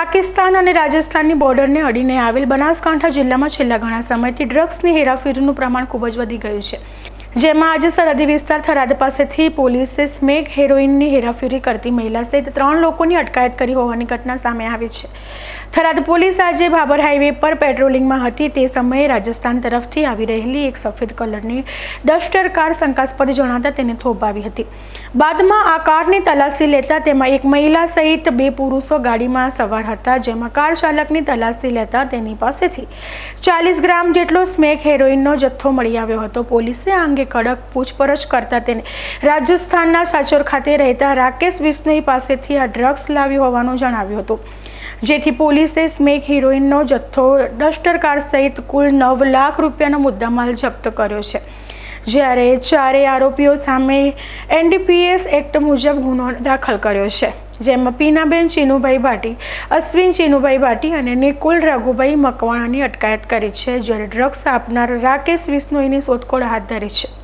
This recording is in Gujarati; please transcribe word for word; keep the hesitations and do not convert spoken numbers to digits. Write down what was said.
પાકિસ્તાન અને રાજસ્થાનની બોર્ડરને અડીને આવેલ બનાસકાંઠા જિલ્લામાં છેલ્લા ઘણા સમયથી ડ્રગ્સની હેરાફેરીનું પ્રમાણ ખૂબ જ વધી ગયું છે, જેમાં આજે સરહદી વિસ્તાર થરાદ પાસેથી પોલીસે સ્મેક હેરોઇનની હેરાફેરી કરતી મહિલા સહિત ત્રણ લોકોની અટકાયત કરી હોવાની ઘટના સામે આવી છે। થરાદ પોલીસ આજે ભાબર હાઈવે પર પેટ્રોલિંગમાં હતી તે સમયે રાજસ્થાન તરફથી આવી રહેલી એક સફેદ કલરની ડસ્ટર કાર શંકાસ્પદ જણાતા તેને થોભાવી હતી। બાદમાં આ કારની તલાશી લેતા તેમાં એક મહિલા સહિત બે પુરુષો ગાડીમાં સવાર હતા, જેમાં કાર ચાલકની તલાશી લેતા તેની પાસેથી ચાલીસ ગ્રામ જેટલો સ્મેક હેરોઇનનો જથ્થો મળી આવ્યો હતો। પોલીસે આ અંગે કડક પૂછપરછ કરતા તેને રાજસ્થાનના સાચોર ખાતે રહેતા રાકેશ બિશ્નોઈ પાસેથી આ ડ્રગ્સ લાવ્યું હોવાનું જણાવ્યું હતું, જેથી પોલીસે સ્મેક હેરોઇનનો જથ્થો ડસ્ટર કાર સહિત કુલ નવ લાખ રૂપિયાનો મુદ્દામાલ જપ્ત કર્યો છે, જ્યારે ચારેય આરોપીઓ સામે એનડીપીએસ એક્ટ મુજબ ગુનો દાખલ કર્યો છે, જેમાં પીનાબેન ચીનુભાઈ ભાટી, અશ્વિન ચીનુભાઈ ભાટી અને નિકુલ રઘુભાઈ મકવાણાની અટકાયત કરી છે, જ્યારે ડ્રગ્સ આપનાર રાકેશ બિશ્નોઈની શોધખોળ હાથ ધરી છે।